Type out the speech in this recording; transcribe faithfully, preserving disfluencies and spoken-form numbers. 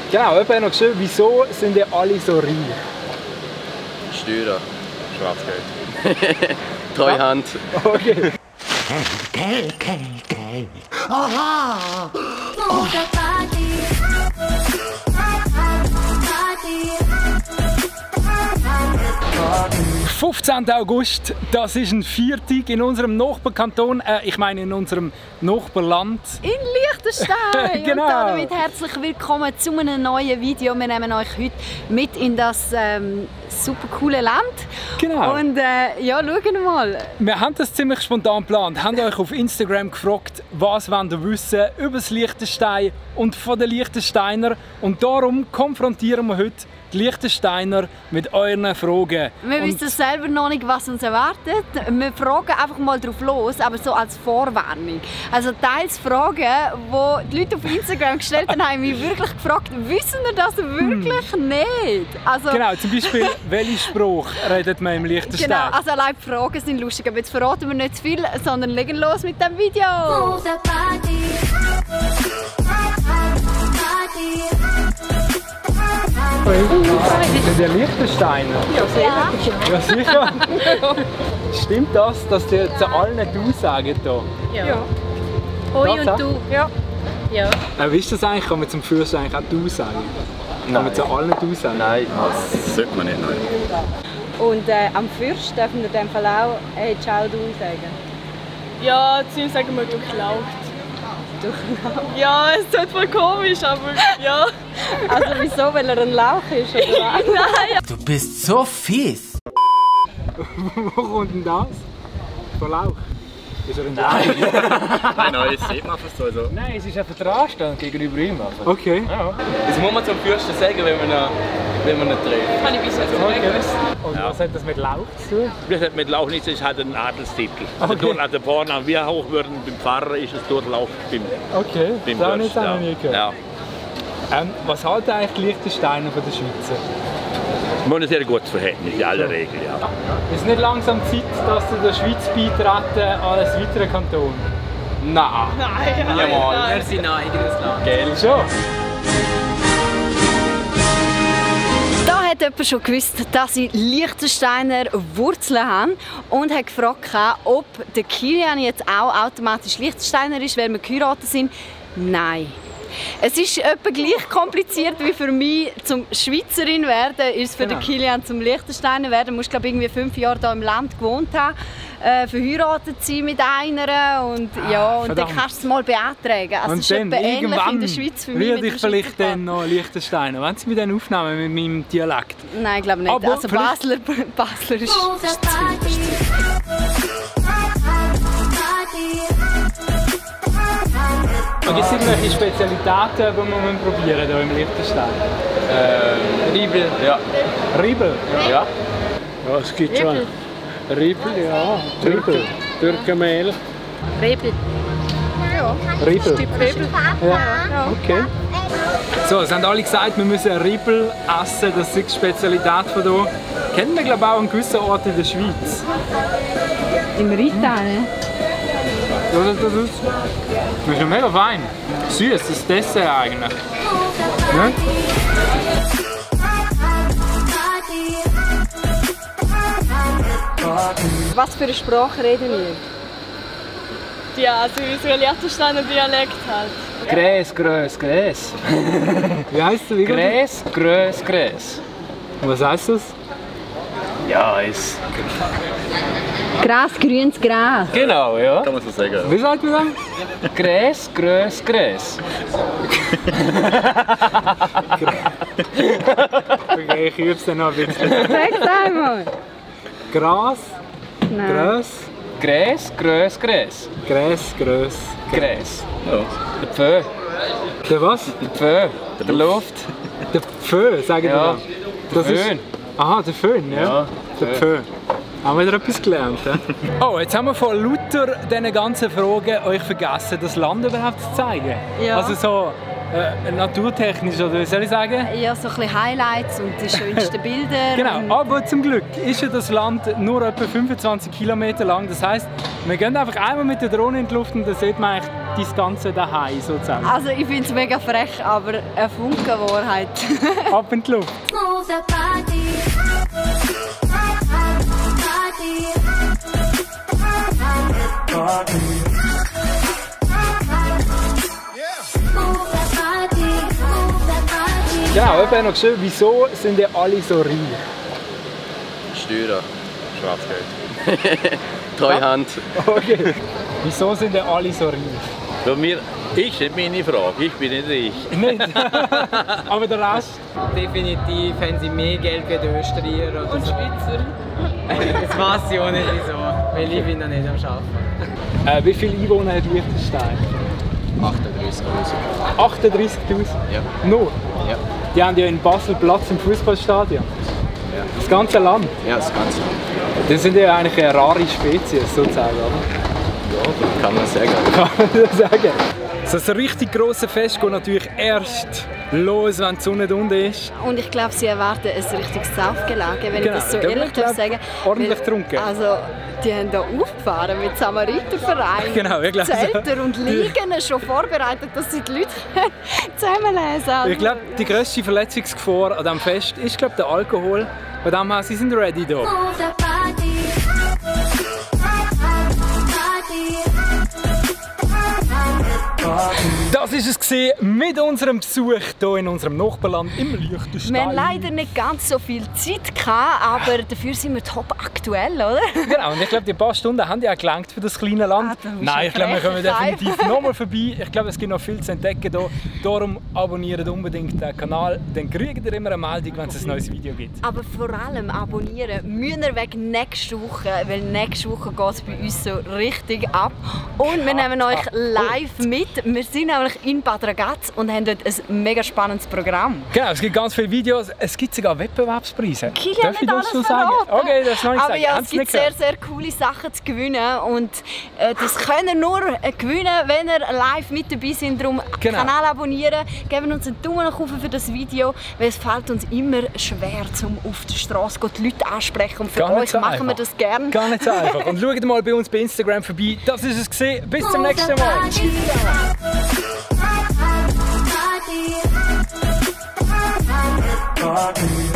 Genau, ich habe noch geschrieben, wieso sind ja alle so reich? Steuern, Schwarzgeld. Treuhand. Okay. Geld, Geld, Geld. Aha! fünfzehnten August, das ist ein Viertag in unserem Nachbarkanton, äh, ich meine in unserem Nachbarland. In Liechtenstein! Genau. Und damit herzlich willkommen zu einem neuen Video. Wir nehmen euch heute mit in das ähm, super coole Land. Genau. Und äh, ja, schauen mal. Wir haben das ziemlich spontan geplant, haben euch auf Instagram gefragt, was wollt ihr wissen über das Liechtenstein und von den Liechtensteiner. Und darum konfrontieren wir heute die Liechtensteiner mit euren Fragen. Wir und wissen selber noch nicht, was uns erwartet. Wir fragen einfach mal drauf los, aber so als Vorwarnung. Also teils Fragen, die die Leute auf Instagram gestellt haben, haben mich wirklich gefragt, wissen wir das wirklich hm. nicht? Also, genau, zum Beispiel, welchen Spruch redet man im Liechtenstein? Genau, also allein die Fragen sind lustig, aber jetzt verraten wir nicht zu viel, sondern legen los mit dem Video. Sind ihr Liechtensteiner? Ja, sehr. Ja, sicher. Stimmt das, dass die zu allen «du» sagen hier? Ja. ja. Hoi und du. Ja. Ja. Äh, wie ist das eigentlich? Kann man zum Führerschein eigentlich auch «du» sagen? Kann Nein. man zu allen «du» sagen? Nein, das sollte man nicht. Nein. Und äh, am Fürst dürfen wir in dem Fall auch «Hey, ciao, du» sagen? Ja, zu ihm sagen wir «durchlaucht». Ja, es tut voll komisch, aber ja. Also wieso, weil er ein Lauch ist, oder was? Nein. Du bist so fies! Wo kommt denn das? Von Lauch? Ist er ein Lauch? Nein, nein, das sieht man einfach so. Also. Nein, es ist ein Vertragsstand gegenüber ihm. Also. Okay. Ja. Das muss man zum Fürsten sagen, wenn man ihn, wenn man ihn trifft. Kann ich bis jetzt Okay. nicht gewusst. Und Ja. was hat das mit Lauch zu tun? Das hat mit Lauch nichts, es hat einen Adelstitel. Also, Okay. okay. Also vorne, wie hoch würden beim Pfarrer ist es Durchlauf beim, Okay, beim das habe ich Fürst, jetzt auch noch nie gehört. Ja. Ähm, was halten eigentlich die Liechtensteiner von den Schweizer? Wir haben ein sehr gutes Verhältnis in aller Regel. Ja. Ist es nicht langsam Zeit, dass sie der Schweiz beitreten als weiteren Kanton? Nein. Nein, Ja, mal. nein. Wir sind ein eigenes Land. Gell? Schon? Da hat jemand schon gewusst, dass sie Liechtensteiner Wurzeln haben und hat gefragt, ob der Kilian jetzt auch automatisch Liechtensteiner ist, weil wir geheiratet sind. Nein. Es ist etwa gleich kompliziert wie für mich zum Schweizerin werden, ist es für Genau. den Kilian zum Liechtensteiner werden. Du musst glaube irgendwie fünf Jahre hier im Land gewohnt haben, äh, verheiratet sein mit einer und ja und verdammt. dann kannst du es mal beantragen. Also es ist etwa ähnlich in der Schweiz für mich werde mit ich dem vielleicht Schweizer dann noch Liechtensteiner. Wenn Sie mich dann aufnehmen mit meinem Dialekt? Nein, ich glaube nicht. Aber also vielleicht- Basler, Basler ist... Und gibt es irgendwelche Spezialitäten, die wir probieren hier im Liechtenstein? Ähm, Riebel, ja. Riebel? Ja. Ja, es gibt schon. Riebel, ja. Türken, Türkenmehl. Rebel. Riebel? Rebel. Ja, okay. So, es haben alle gesagt, wir müssen Riebel essen, das ist die Spezialität von hier. Kennen wir glaube ich auch an gewissen Orten in der Schweiz. Im Rheintal. Ja, das, das, ist, das ist ja mega fein. Süß, das ist Dessert eigentlich. Ja? Was für eine Sprache reden wir? Ja, also unseren Liechtensteiner Dialekt halt. Gräs, Grös, Gräs. Wie heisst das? Wie geht Gräs, Grös, Gräs. das? Was heisst das? Ja, ist. Gras, grünes Gras. Genau, ja. Kann man so sagen. Wie sagt man dann? Gräs, Grös, Gräs. Okay, ich übe es dann noch ein bisschen. Sag's einmal. Gras, Nein. Grös, Gräs, Grös, Gräs. Gräs, Grös. Gräs. Ja. Der Pfö. Der was? Der Pfö. Der Luft. Der Pfö, sagen wir Ja. dann. Das ist- Föhn. Aha, der Föhn, ja. Ja, Der Pfö. Haben wir wieder etwas gelernt, ja? Oh, jetzt haben wir von lauter diesen ganzen Fragen euch vergessen, das Land überhaupt zu zeigen. Ja. Also so äh, naturtechnisch, oder wie soll ich sagen? Ja, so ein bisschen Highlights und die schönsten Bilder. Genau, Und aber zum Glück ist ja das Land nur etwa fünfundzwanzig Kilometer lang. Das heisst, wir gehen einfach einmal mit der Drohne in die Luft und dann sieht man eigentlich dein Ganze daheim sozusagen? Also ich finde es mega frech, aber eine Funkenwahrheit. Ab in die Luft. Move that body. Body. Genau, ich habe noch gesehen, wieso sind die alle so reich? Steuern, Schwarzgeld. Treuhand. Okay. Wieso sind die alle so reich? Für mich ist nicht meine Frage, ich bin nicht reich. Nicht? Aber der Rest? Definitiv haben sie mehr Geld wie die Österreicher oder Und so. Schweizer. Das weiß ich auch nicht wieso, weil ich bin noch nicht am Arbeiten. Äh, wie viele Einwohner hat Liechtenstein? achtunddreißigtausend. achtunddreißigtausend? Ja. Nur? Ja. Die haben ja in Basel Platz im Fußballstadion. Ja. Das ganze Land. Ja, das Ganze. Das sind ja eigentlich eine rare Spezies sozusagen, oder? Ja, kann man sagen. Kann man das sagen. So ein richtig grosses Fest geht natürlich erst los, wenn die Sonne unten ist. Und ich glaube, sie erwarten ein richtiges Saufgelage, wenn Genau, ich das so ich glaube, ehrlich ich glaube, darf sagen. ordentlich Weil, getrunken. Also, die haben hier aufgefahren mit Samariterverein, Genau, ich glaube so. Zelter und Liegen schon vorbereitet, dass sie die Leute zusammenlesen. Also, Ich glaube, die grösste Verletzungsgefahr an diesem Fest ist, glaube der Alkohol. Von dem her, sie sind ready hier. Move that body. Das war es gewesen mit unserem Besuch hier in unserem Nachbarland im Liechtenstein. wir haben leider nicht ganz so viel Zeit gehabt, aber dafür sind wir top aktuell, oder? Genau, und ich glaube, die paar Stunden haben ja auch gelangt für das kleine Land. Ah, das ist Nein, ich glaube, wir kommen frech. definitiv nochmal vorbei. Ich glaube, es gibt noch viel zu entdecken hier. Darum abonniert unbedingt den Kanal, dann kriegt ihr immer eine Meldung, wenn es ein neues Video gibt. Aber vor allem abonnieren müssen wir wegen nächste Woche, weil nächste Woche geht es bei uns so richtig ab. Und wir nehmen euch live mit. Wir sind nämlich in Bad Ragaz und haben dort ein mega spannendes Programm. Genau, es gibt ganz viele Videos. Es gibt sogar Wettbewerbspreise. Kilian Darf ich hat das alles schon sagen? verraten. Okay, das ist noch nicht Aber gesagt. ja, Haben es Sie gibt nicht sehr, gehört? sehr coole Sachen zu gewinnen und äh, das könnt ihr nur äh, gewinnen, wenn ihr live mit dabei seid. Darum Genau. Kanal abonnieren, geben uns einen Daumen nach oben für das Video, weil es fällt uns immer schwer, um auf der Straße die Leute ansprechen und für Gar nicht euch so machen wir einfach. das gerne. Gar nicht so einfach. Und schaut mal bei uns bei Instagram vorbei. Das ist es gewesen. Bis zum nächsten Mal. Body. Body.